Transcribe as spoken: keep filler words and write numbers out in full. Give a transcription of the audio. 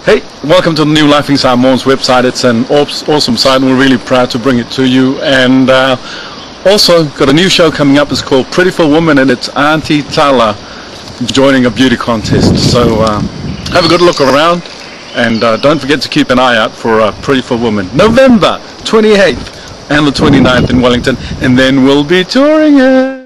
Hey, welcome to the new Life Inside Morn's website. It's an awesome site and we're really proud to bring it to you. And uh, also got a new show coming up. It's called Prettyfull Woman and it's Aunty Tala joining a beauty contest. So um, have a good look around and uh, don't forget to keep an eye out for uh, Prettyfull Woman. November twenty-eighth and the twenty-ninth in Wellington, and then we'll be touring it.